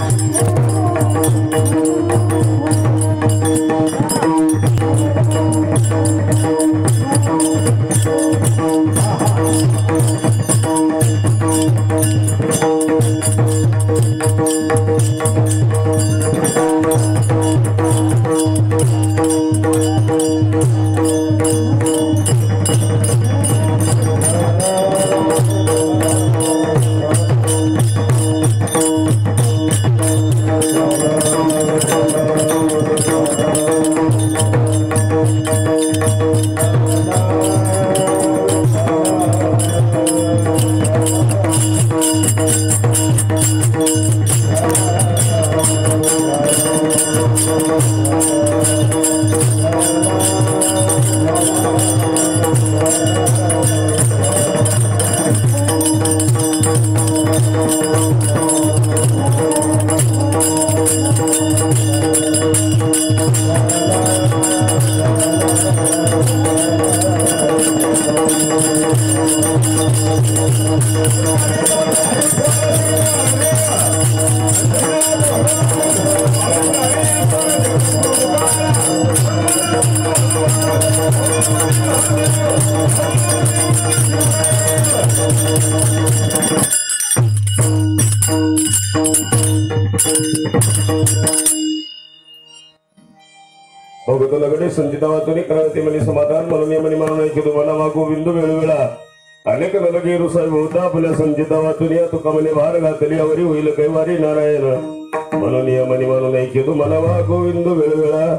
संचिता वाचुनी क्रांती मनी समाधान मननीय मनी मानून ऐकू तुम्हाला मा गोविंद वेळवेळा अनेक नलगीरू साहेब होता आपल्या संचिता वाचुनी तुका मने भार घातली अवरी होईल कैवारी नारायण मननीय मनी मानून ऐकू तुम्हाला मा गोविंद वेळवेळा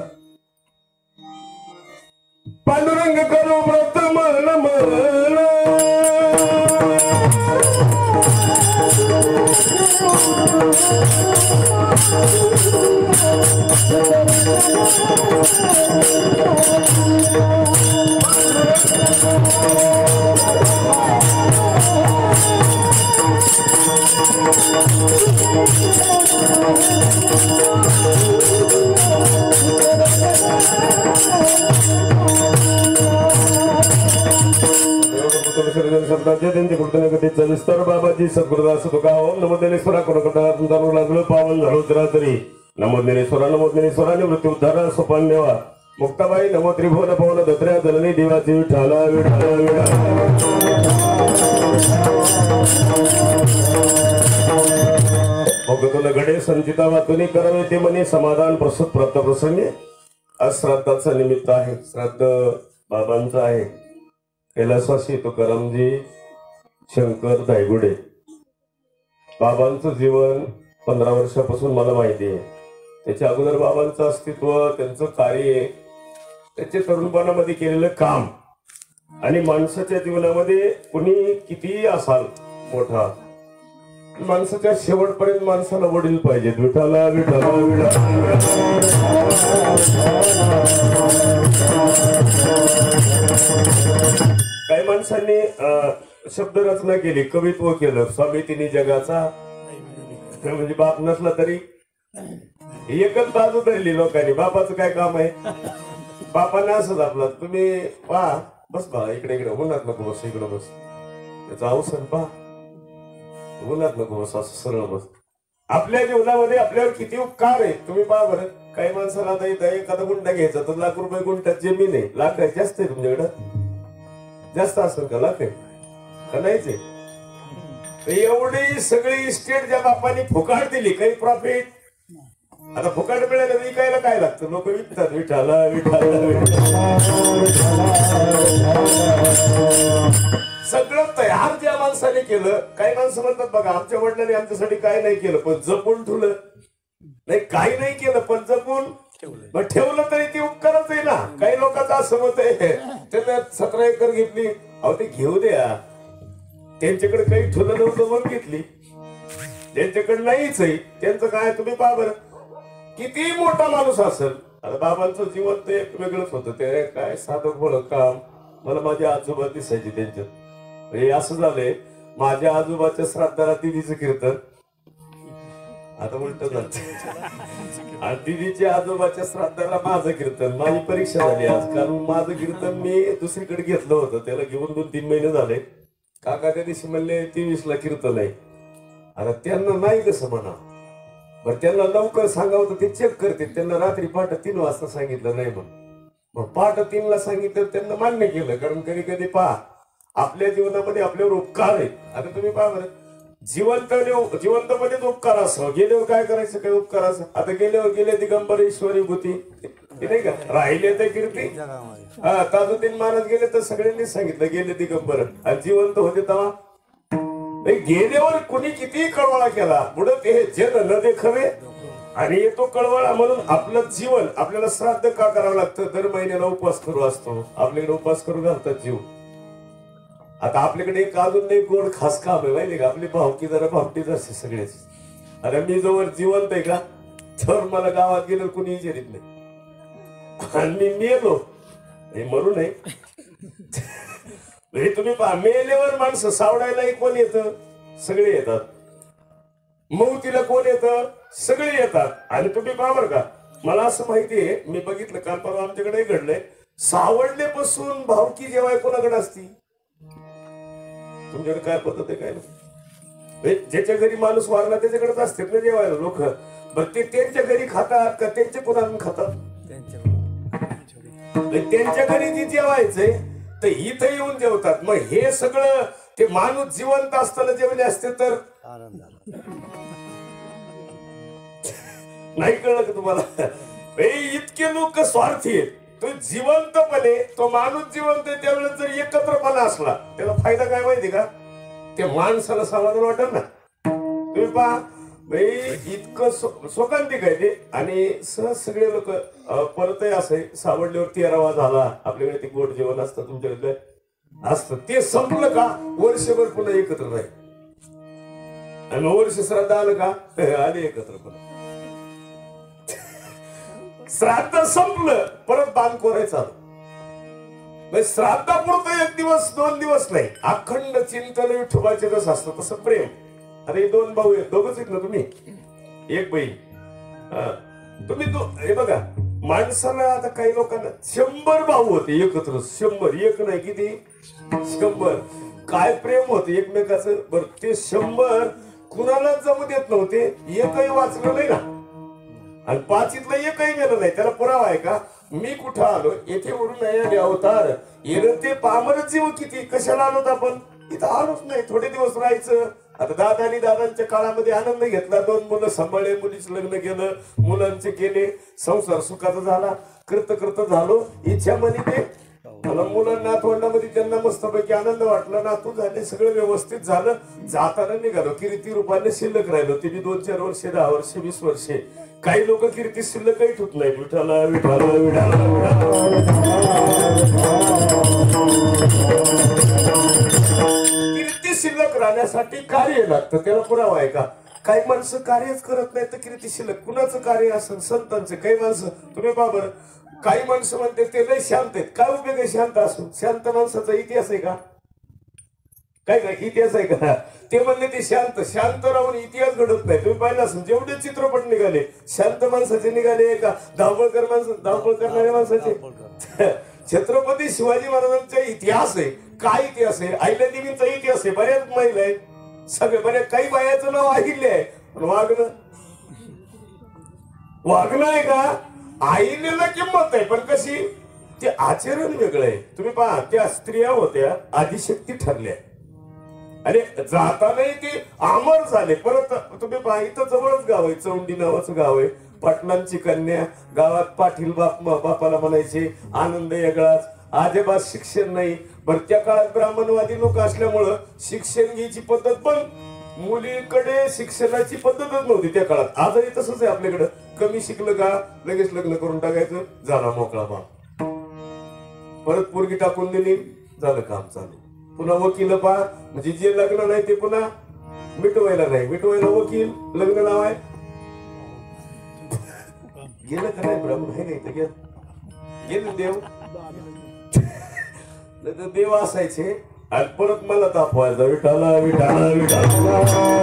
पांडुरंग करू व्रत मरण मरण विस्तार बाबाजी सद्गुरुदास तुका ओम नमोज्ञानेश्वरा करुणकटा लागलो पावन झालो तरी नमोज्ञानेश्वरा नमोज्ञानेश्वराने मृत्यू उद्धारा सोपान देवा मुक्ताबाई नमो त्रिभुवन पवन दत्र्या जननी देवाची विठाला विठाला भगवतुला गडे संचिता वातुनी करावे ते मनी समाधान प्रसूत प्रत प्रसंगी आज श्राद्धाचा निमित्त आहे श्राद्ध बाबांचं आहे कैलासवासी तुकारामजी शंकर धायगुडे बाबांचं जीवन 15 वर्षापासून मला माहिती आहे त्याच्या अगोदर बाबांचं अस्तित्व त्यांचं कार्य त्याचे तरुणपणामध्ये केलेलं काम आणि माणसाच्या जीवनामध्ये कुणी कितीही असाल मोठा माणसाच्या शेवटपर्यंत माणसाला वडील पाहिजेत विठाला विठाला विठाला काही माणसांनी शब्द रचना केली कवित्व केलं स्वामी तिन्ही जगाचा म्हणजे बाप नसला तरी एकच बाजू धरली लोकांनी बापाचं काय काम आहे बापांना असंच आपला तुम्ही पहा बस बा इकडे इकडे उन्हात नको बस इकडे बस त्याचा अवसर पहा उन्हात नको बस असं सरळ बस आपल्या जीवनामध्ये आपल्यावर किती उपकार आहे तुम्ही पहा बरं काही माणसाला आता इथं एखादा गुंठा घ्यायचा तर लाख रुपये गुंठ्यात जमीन आहे लाख आहे जास्त आहे तुमच्याकडं जास्त असेल का लाख आहे का नाहीच आहे एवढी सगळी इस्टेट ज्या बापांनी फुकाट दिली काही प्रॉफिट आता फुकाट मिळालं विकायला काय लागतं लोक विकतात विठाला विठाला सगळं तयार ज्या माणसाने केलं काही माणसं म्हणतात बघा आमच्या वडिलांनी आमच्यासाठी काय नाही केलं पण जपून ठेवलं नाही काही नाही केलं पण जपून मग ठेवलं तरी ती उपकारच आहे ना काही लोकांचं असं मत आहे त्यांना 17 एकर घेतली अहो ते घेऊ द्या त्यांच्याकडे काही ठेवलं नव्हतं मग घेतली ज्यांच्याकडे नाहीच आहे त्यांचं काय तुम्ही पहा बरं किती मोठा माणूस असेल आता बाबांचं जीवन ते एक वेगळंच होतं ते काय साधं बोल काम मला माझे आजोबा दिसायचे त्यांच्यात हे असं झालंय माझ्या आजोबाच्या श्राद्धाला दिदीचं कीर्तन आता उलट झालं आणि दिदीच्या आजोबाच्या श्राद्धाला माझं कीर्तन माझी परीक्षा झाली आज कारण माझं कीर्तन मी दुसरीकडे घेतलं होतं त्याला घेऊन 2-3 महिने झाले काका त्या दिवशी म्हणले 23ला कीर्तन आहे आता त्यांना नाही कसं म्हणा बरं त्यांना लवकर सांगावं तर ते चेक करते. त्यांना रात्री पहाटे 3 वाजता सांगितलं नाही म्हणून. मग पहाटे 3ला सांगितलं त्यांना मान्य केलं. कारण कधी कधी पहा आपल्या जीवनामध्ये आपल्यावर उपकार आहेत. आता तुम्ही पहा बरं जिवंतपणेच उपकार असं गेल्यावर काय करायचं काय उपकार असं. आता गेल्यावर गेले दिगंबर ईश्वरी भूती नाही का राहिले तर कीर्ती. हा ताजुद्दीन महाराज गेले तर सगळ्यांनी सांगितलं गेले दिगंबर. आणि जिवंत होते तेव्हा गेल्यावर कुणी किती कळवळा केला पुढे ते जन न देखावे आणि येतो कळवळा. म्हणून आपलं जीवन आपल्याला श्राद्ध का करावं लागतं. दर महिन्याला उपवास करू असतो. आपल्याकडे उपवास करू घालतात जीव. आता आपल्याकडे एक अजून नाही गोड खास काम आहे माहिती का. आपली भावकी जरा भावकीच असते सगळ्याची. अरे मी जवळ जिवंत आहे का तर मला गावात गेलं कुणी विचारित नाही. आणि मी मेलो म्हणून नाही. तुम्ही पहा मेल्यावर माणसं सावडायलाही कोण येतं सगळे येतात. मौतीला कोण येतं सगळे येतात. आणि तुम्ही पहा बरं का मला असं माहितीये मी बघितलं काल परवा आमच्याकडे घडलंय. सावडण्यापासून भावकी जेव्हा कोणाकडे असती तुमच्याकडे काय पद्धत आहे काय नाही. ज्याच्या घरी माणूस वारला त्याच्याकडेच असते ना जेवायला लोक. बरं ते त्यांच्या घरी खातात का त्यांच्या कुणाला खातात. त्यांच्या घरी जे जेवायचंय तर इथं येऊन जेवतात. मग हे सगळं ते माणूस जिवंत असताना जेवले असते तर नाही कळलं का तुम्हाला. इतके लोक स्वार्थी आहेत. तो जिवंतपणे तो माणूस जिवंत आहे त्यावेळेस जर एकत्रपणा असला त्याला फायदा काय माहिती का. ते माणसाला समाधान वाटत ना. तुम्ही पहा इतकं शोकांतिक आहे ते. आणि सहज सगळे लोक परतही असे सावडल्यावर 13वा झाला. आपल्याकडे ते गोड जेवण असतं तुमच्याकडे असतं ते संपलं का वर्षभर पुन्हा एकत्र राहील. आणि वर्ष श्राद्ध आलं का आले एकत्र पुन्हा. श्राद्ध संपलं परत बांध कोरायचं. श्राद्धापुरतं 1 दिवस 2 दिवस नाही अखंड चिंतन विठोबाचे जसं असतं तसं प्रेम. अरे 2 भाऊ आहेत दोघच आहेत ना तुम्ही 1 बहीण. तुम्ही हे बघा माणसाला आता काही लोकांना 100 भाऊ होते एकत्र. 100 एक नाही किती 100 काय प्रेम होते एकमेकाचं. बरं ते 100 कुणालाच जमू देत नव्हते. एकही वाचलं नाही ना. आणि 5तलं एकही गेलं नाही. त्याला पुरावा आहे का मी कुठं आलो येथे वरून नाही अवतार येणं ते पामर जीव किती कशाला आलोत आपण इथं आलोच नाही. थोडे दिवस राहायचं. आता दादानी दादांच्या काळामध्ये आनंद घेतला. 2 मुलं सांभाळले मुलीचं लग्न केलं मुलांचे केले संसार सुखाचा झाला. करत झालो इच्छा म्हणे ते मला मुलांना तोंडामध्ये त्यांना मस्तपैकी आनंद वाटला. नातू झाले सगळं व्यवस्थित झालं. जाताना निघालो कीर्ती रूपाने शिल्लक राहिलो. तिने 2-4 वर्षे 10 वर्षे 20 वर्षे. काही लोक कीर्ती शिल्लक काही ठेवत नाही. विठाला विठाला विठाला कीर्ती शिल्लक राहण्यासाठी कार्य लागतं. त्याला पुरावा आहे का. काही माणसं कार्यच करत नाही तर कीर्ती शिल्लक कुणाचं कार्य असेल संतांचं. काही माणसं तुम्ही पहा बरं काही माणसं म्हणते ते लय शांत आहेत. काय उपयोग आहे शांत असून. शांत माणसाचा इतिहास आहे का काय काय इतिहास आहे का. ते म्हणले ते शांत राहून इतिहास घडत नाही. तुम्ही पाहिलं असेल जेवढे चित्रपट निघाले शांत माणसाचे निघाले का धावपळ करणाऱ्या माणसाचे. छत्रपती शिवाजी महाराजांचा इतिहास आहे. काय इतिहास आहे. अहिल्यादेवींचा इतिहास आहे. बऱ्याच महिला आहेत सगळे बऱ्याच काही बायाचं नाव अहिल्य आहे पण वागणं आहे का. अहिल्याला किंमत आहे पण कशी ते आचरण वेगळं आहे. तुम्ही पहा त्या स्त्रिया होत्या आदिशक्ती ठरल्या आणि जातानाही ते अमर झाले. परत तुम्ही पहा इथं जवळच गाव आहे चौंडी नावाचं गाव आहे. पाटलांची कन्या गावात पाटील बापाला म्हणायचे. आनंद वेगळाच. आजोबा शिक्षण नाही. बरं त्या काळात ब्राह्मणवादी लोक असल्यामुळं शिक्षण घ्यायची पद्धत पण मुलीकडे शिक्षणाची पद्धतच नव्हती त्या काळात. आजही तसंच आहे आपल्याकडं. कमी शिकलं का लगेच लग्न करून टाकायचं झाला मोकळा बाप. परत पोरगी टाकून दिली झालं काम चालू. पुन्हा वकील पहा म्हणजे जे लग्न नाही ते पुन्हा मिटवायला नाही. मिटवायला वकील लग्न नाव आहे गेलं का नाही ब्राह्मण आहे का इथं गेलं देव देव असायचे आणि परत मला तापवायचा विठाला विठाला विठाला.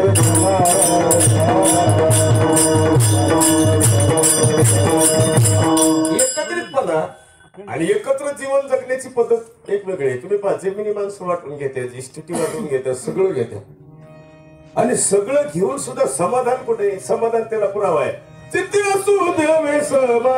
एकत्रितपणा आणि एकत्र जीवन जगण्याची पद्धत एक वेगळी आहे. तुम्ही पहा जमिनी माणसं वाटून घेते इस्टेटी वाटून घेते सगळं घेते. आणि सगळं घेऊन सुद्धा समाधान कुठे? समाधान त्याला पुरावा आहे. चित्ते असू देवे समा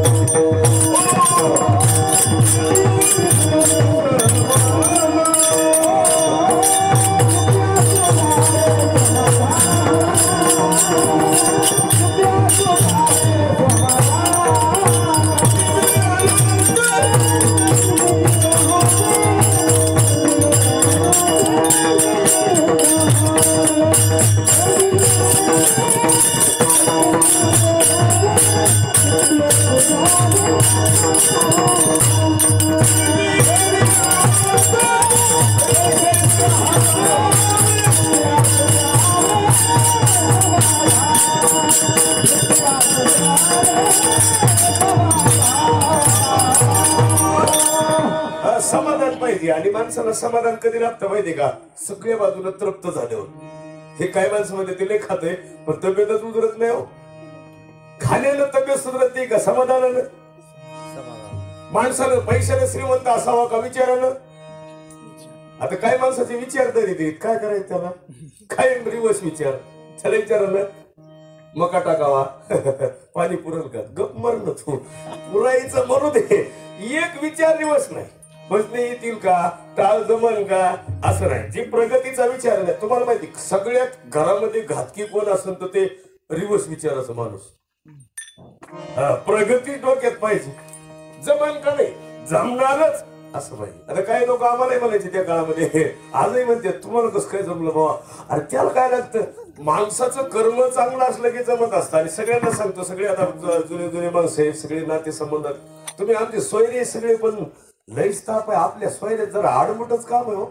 समाधान पाहिजे. आणि माणसाला समाधान कधी लागतं माहितीये का? सगळ्या बाजूला तृप्त झाल्यावर. हे काय माणसं म्हणते ते लय खाते पण तब्येतच उतरत नाही हो. खाण्यानं तब्येत सुधरत नाही का? समाधानानं. माणसानं पैशाने श्रीमंत असावा का विचारानं? आता काय माणसाचे विचार तरी देत काय करायचं त्याला? काय रिवर्स विचार त्याला विचारानं मका टाकावा पाणी पुरल का? गप मरण तू पुरायचं मरू दे. एक विचार रिवर्स नाही. बसणे येतील का? टाळ जमन का? असं नाही. जी प्रगतीचा विचार नाही. तुम्हाला माहिती सगळ्यात घरामध्ये घातकी कोण असेल तर ते रिवर्स विचाराचा माणूस. प्रगती डोक्यात पाहिजे. जमन का नाही? जमणारच असं पाहिजे. आता काही लोक आम्हालाही म्हणायचे त्या काळामध्ये, आजही म्हणते तुम्हाला कसं काय जमलं बाबा? अरे त्याला काय लागतं? माणसाचं कर्म चांगलं असलं की जमत असतं. आणि सगळ्यांना सांगतो, सगळे आता जुने जुने माणसं आहे, सगळे नाते संबंधात तुम्ही आमचे सोयरे सगळे पण लईच ताप आहे. आपल्या सोयऱ्यात जरा आडमुठच काम आहे हो.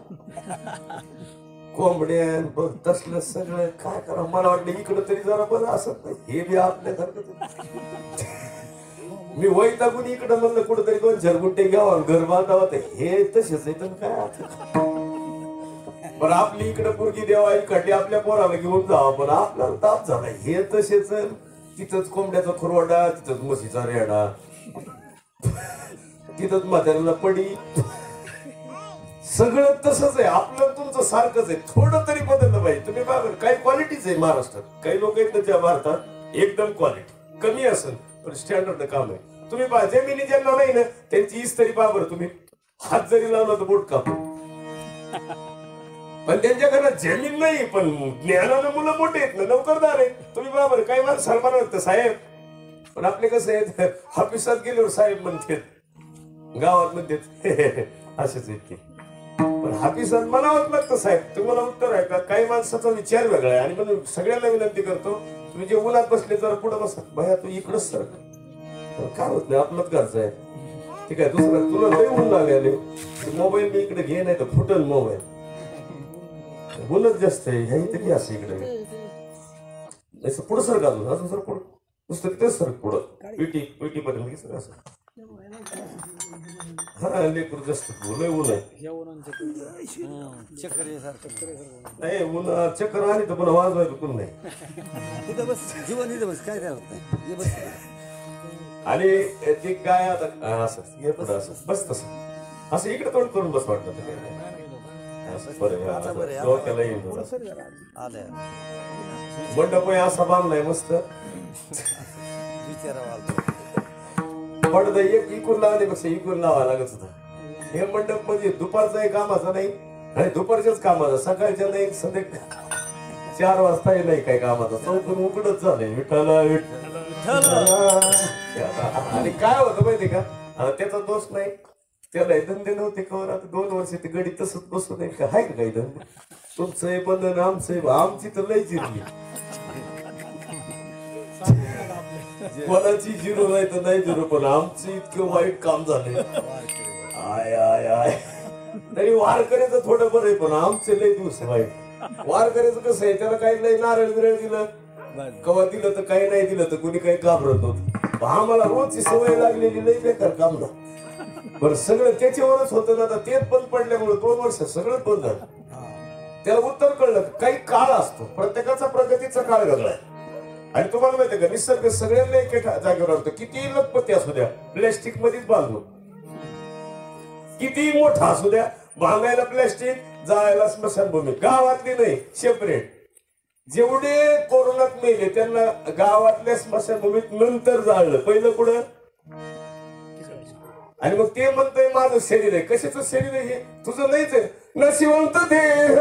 कोंबड्या बघ तसलं सगळं काय करा. मला वाटलं इकडं तरी जरा बरं असत नाही. हे बी आपल्यासारखं मी वैतागून इकडं म्हणलं कुठंतरी 2-4 गुंठे घ्यावा घर बांधावा. तर हे तसेच आहे तर काय. पण आपली इकडे पोरगी द्यावा इकडे आपल्या पोराला घेऊन जावा. पण आपल्याला ताप झाला. हे तसेच तिथंच कोंबड्याचा खुरवाडा, तिथंच म्हशीचा रेडा, तिथंच म्हाताऱ्याला पडी. सगळं तसंच आहे. आपलं तुमचं सारखंच आहे. थोडं तरी बदललं पाहिजे. तुम्ही बघा काही क्वालिटीच आहे महाराष्ट्रात. काही लोक आहेत त्या भारतात एकदम क्वालिटी कमी असेल पण स्टँडर्ड काम आहे. तुम्ही पहा जमिनी ज्यांना नाही ना त्यांची इस्त्री पहा बरं. तुम्ही हात जरी लावला तर बोट कापू. पण त्यांच्या घरात जमीन नाही पण ज्ञानानं मुलं मोठे आहेत ना, नोकरदार आहेत. तुम्ही पहा बरं काही माणसं सन्मान वाटतं साहेब. पण आपले कसं आहेत ऑफिसात गेल्यावर साहेब म्हणतात, गावात म्हणतात असेच आहेत की. पण ऑफिसात म्हणावंच लागतं साहेब. तुम्हाला उत्तर आहे का? काही माणसाचा विचार वेगळा आहे. आणि म्हणून सगळ्यांना विनंती करतो तुम्ही जे उन्हात बसले जरा पुढे बसा. भया तू इकडंच सर काय होत नाही आपलंच घरचं आहे. ठीक आहे दुसरं तुला लई ऊन लागले मोबाईल मी इकडे घे नाही तर फुटल मोबाईल. ऊनच जास्त आहे. ह्या इथे असं इकडे पुढं सर घालून अजून सर पुढं नुसतं तिथेच सर पुढं पिटी पिटी पर्यंत सर असं. हा लेकरू जास्त लय ऊन आहे. नाही ऊन चक्कर आली तर पण वाजवायचं कोण नाही. आणि ती काय आता असं हे पुढं असं बस तसं असं इकडे तोंड करून बस वाटतं. मंडप असा बांधलाय मस्त. पडद एक इकून लावण्यापेक्षा इकून लावा लागत होता. हे मंडप म्हणजे दुपारचाही कामाचा नाही आणि दुपारच्याच कामाचा, सकाळच्या नाही संध्याकाळी 4 वाजताही नाही काही कामाचा. चौकून उकडच झालंय विठाला आणि काय होतं माहितीये का? त्याचा दोष नाही. त्याला धंदे नव्हते कवर. आता 2 वर्ष ते गडी तसंच बसू नये का? हाय का काही धंदे? तुमचं बंधन आमचं आमची तर लय जिरली. कोणाची झिरो नाही तर नाही झिरो पण आमचं इतकं वाईट काम झालंय. आय आय आय तरी वारकऱ्याचं थोडं बरं आहे पण आमचे लय दिवस वाईट. वारकऱ्याचं कसं आहे त्याला काही लय नारळ बिरळ दिलं कवा दिलं तर काही नाही दिलं तर कुणी काही घाबरत नव्हतं. आम्हाला रोजची सवय लागलेली लय बेकार काम ना. बरं सगळं त्याच्यावरच होतं ना. आता तेच बंद पडल्यामुळे 2 वर्ष सगळं बंद झालं. त्याला उत्तर कळलं काही काळ असतो. प्रत्येकाचा प्रगतीचा काळ वेगळा आहे. आणि तुम्हाला माहितीये का निसर्ग सगळ्यांना एका जागेवर आणतो. किती लखपती असू द्या प्लॅस्टिक मध्येच बांधलो. किती मोठा असू द्या बांधायला प्लॅस्टिक जायला स्मशानभूमी. गावातली नाही सेपरेट. जेवढे कोरोनात मेले त्यांना गावातल्या स्मशानभूमीत नंतर जाळलं, पहिलं कुठं? आणि मग ते म्हणतंय माझं शरीर आहे. कशाचं शरीर आहे हे? तुझं नाहीच आहे. नशिवंत देह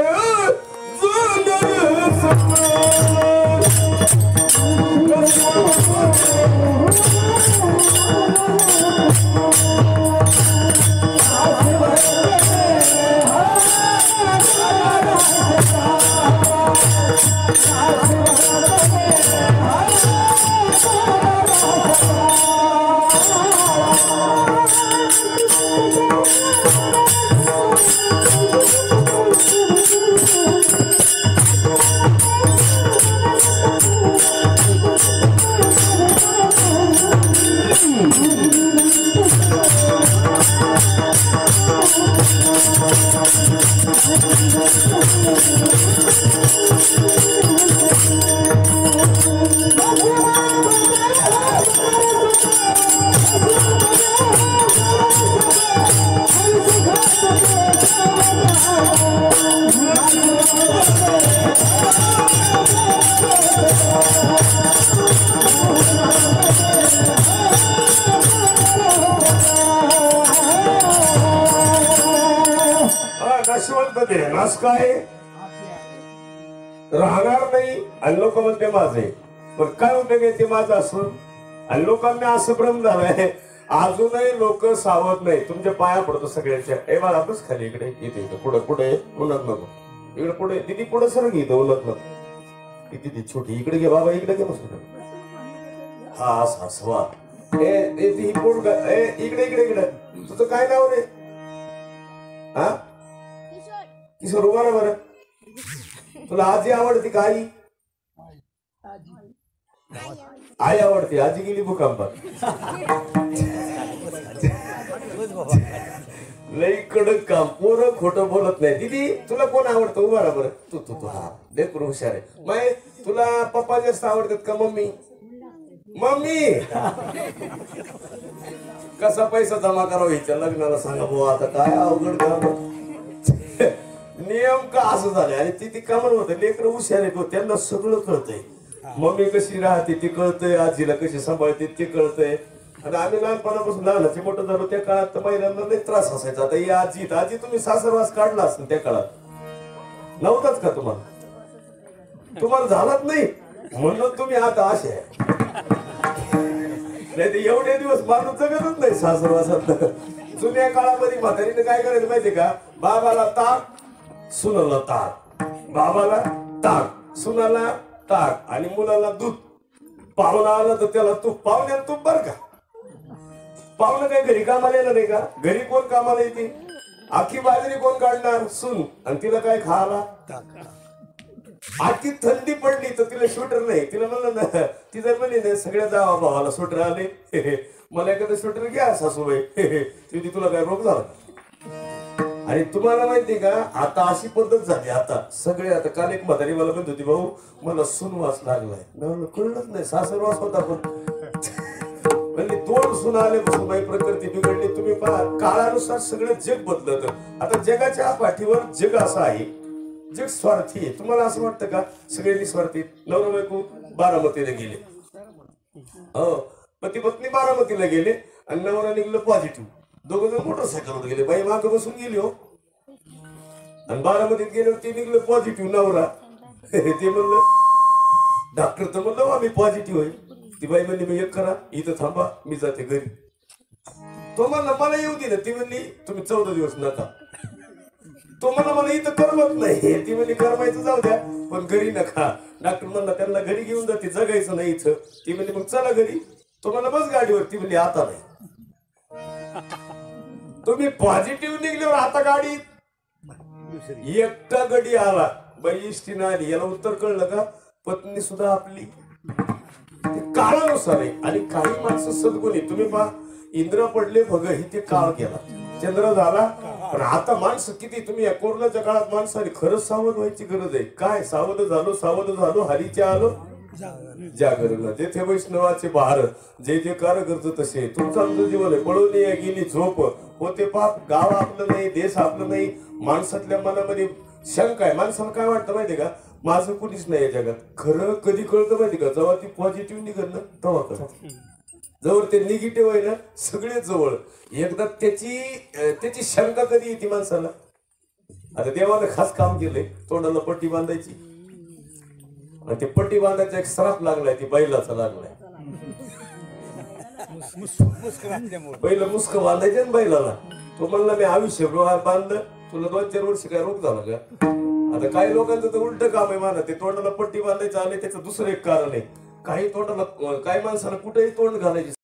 नाश काय राहणार नाही. आणि लोक म्हणते माझे, पण काय उपयोग आहे ते माझं असून? आणि लोकांना असं भ्रम झालाय, अजूनही लोक सावध नाही. तुमच्या पाया पडतो सगळ्यांच्या. ए बाळा बस खाली, इकडे इथे इथे पुढे पुढे उन्हात नको, इकडे पुढे दिदी पुढे सर घे, उन्हात नको. किती छोटी इकडे घे बाबा, इकडे घे मस्त. हा सासवा इकडे इकडे इकडे. तुझं काय नाव रे? हा किशोर, उभा ना बरं. तुला आजी आवडती का आई? आई आवडते. आजी गेली भूकंपात. लई कडक काम. पोरं खोटं बोलत नाही. दीदी तुला कोण आवडतं? उभा ना बरं. तू तू तू हा लेकरू हुशार आहे. माय तुला पप्पा जास्त आवडतात का मम्मी? मम्मी. कसा पैसा जमा करावा हिच्या लग्नाला सांगा भाऊ. आता काय अवघड काम. नियम का असं झाले. आणि ती का म्हणत होते लेकरं हुशार आहे, त्यांना सगळं कळतंय. मम्मी कशी राहते ते कळतंय, आजीला कशी सांभाळते ते कळतंय. आणि आम्ही लहानपणापासून लहानाचे मोठं झालो त्या काळात तर महिलांना लई त्रास असायचा. आता ही आजी तुम्ही सासरवास काढला असेल त्या काळात, नव्हताच का तुम्हाला? तुम्हाला झालाच नाही म्हणून तुम्ही आता असे आहे. नाही तर एवढे दिवस माणूस जगतच नाही सासरवासात. जुन्या काळामध्ये म्हातारीने काय करायचं माहितीये का? बाबाला ताक, सुनाला ताक. बाबाला ताक, सुनाला ताक आणि मुलाला दूध. पाहुणा आला तर त्याला तूप. पाहुण्याला तूप बर का. पाहुणं काय घरी कामाला येणार नाही का? घरी कोण कामाला येते? आखी बाजरी कोण काढणार? सून. आणि तिला काय खायला? आखी थंडी पडली तर तिला स्वेटर नाही. तिला म्हणलं ना, ती जर म्हणली नाही सगळ्या जावा भावाला स्वेटर आले, मला एखादं स्वेटर घ्या सासूबाई. ती तुला काय रोग झाला? आणि तुम्हाला माहितीये का आता अशी पद्धत झाली. आता सगळे आता काल एक म्हातारी मला म्हणत होती, भाऊ मला सुनवास लागलाय. कळलंच नाही सासरवास होता. पण म्हणजे दोन सुना आल्यापासून बाई प्रकृती बिघडली. तुम्ही पहा काळानुसार सगळं जग बदलत. आता जगाच्या पाठीवर जग असं आहे, जग स्वार्थी आहे. तुम्हाला असं वाटतं का सगळे निस्वार्थी? नवरा बायको बारामतीला गेले, हो पती पत्नी बारामतीला गेले आणि नवरा निघलं पॉझिटिव्ह. दोघं जण मोटरसायकलवर गेले, बाई मागं बसून गेली हो. आणि बारामतीत गेल्यावर ते निघलं पॉझिटिव्ह नवरा. ते म्हणलं डॉक्टर तर म्हणलं आम्ही पॉझिटिव्ह आहे. ती बाई म्हणली मी एक करा, इथं थांबा मी जाते घरी. तो म्हणला मला येऊ दे ना. ती म्हणली तुम्ही 14 दिवस नका. तो म्हणला मला इथं करमत नाही. ती म्हणली करमायचं जाऊ द्या पण घरी नका. डॉक्टर म्हणला त्यांना घरी घेऊन जाते, जगायचं नाही इथं. ती म्हणली मग चला घरी. तो म्हणला बस गाडीवर. ती म्हणली आता नाही. तुम्ही पॉझिटिव्ह निघल्यावर आता गाडी एकटा गडी आला. बाई इष्टीनं आली. याला उत्तर कळलं का? पत्नी सुद्धा आपली काळानुसार आहे. आणि काही माणसं सद्गुणी. तुम्ही पहा इंद्र पडले भग ही ते काळ गेला, चंद्र झाला. पण आता माणसं किती. तुम्ही या कोरोनाच्या काळात माणसाने खरंच सावध व्हायची गरज आहे. काय सावध झालो हरीच्या आलो जागरण. जेथे वैष्णवाचे बहार, जे जे कार्य करतो तसे तुमचं आमचं जीवन आहे. पळून गेली झोप होते पाप. गाव आपलं नाही, देश आपलं नाही. माणसातल्या मनामध्ये शंका आहे. माणसाला काय वाटतं माहितीये का? माझं कुणीच नाही या जगात. खरं कधी कळतं माहिती का, जेव्हा ती पॉझिटिव्ह निघत ना तेव्हा कळतं. जवळ ते निगेटिव्ह आहे ना सगळे जवळ. एकदा त्याची शंका कधी येते माणसाला. आता देवानं खास काम केलंय, तोंडाला पट्टी बांधायची आणि ते पट्टी बांधायचा एक श्राप लागलाय, ती बैलाचा लागलाय. पहिलं मुस्क बांधायचे ना बैलाला. तो म्हणला मी आयुष्यभर बांधलं, तुला 2-4 वर्ष काय रोग झाला का. आता काही लोकांचं तर उलट काम आहे म्हणा, ते तोंडाला पट्टी बांधायचं आले त्याचं दुसरं एक कारण आहे. काही तोंडाला काही माणसाला कुठेही तोंड घालायची